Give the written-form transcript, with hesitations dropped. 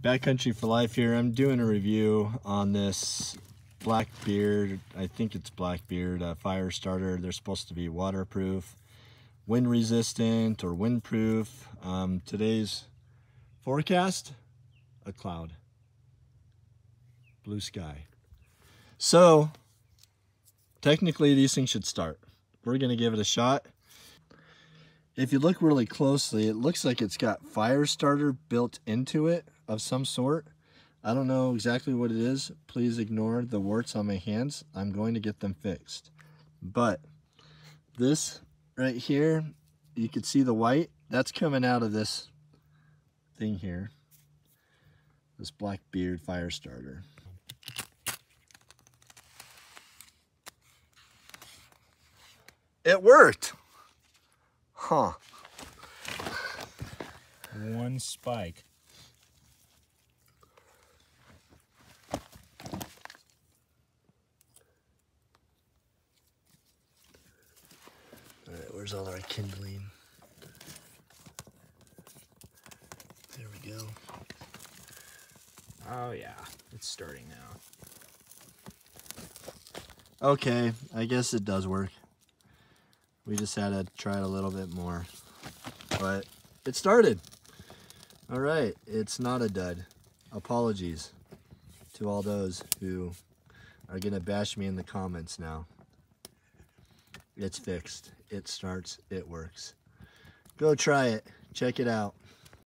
Backcountry for Life here. I'm doing a review on this Blackbeard, I think it's Blackbeard fire starter. They're supposed to be waterproof, wind resistant, or windproof. Today's forecast, a cloud, blue sky. So technically these things should start. We're gonna give it a shot. If you look really closely, it looks like it's got fire starter built into it of some sort. I don't know exactly what it is. Please ignore the warts on my hands. I'm going to get them fixed. But this right here, you can see the white, that's coming out of this thing here. This Blackbeard fire starter. It worked! Huh. One spike. Alright, where's all our kindling? There we go. Oh yeah, it's starting now. Okay, I guess it does work. We just had to try it a little bit more. But it started. Alright, it's not a dud. Apologies to all those who are gonna bash me in the comments now. It's fixed. It starts. It works. Go try it. Check it out.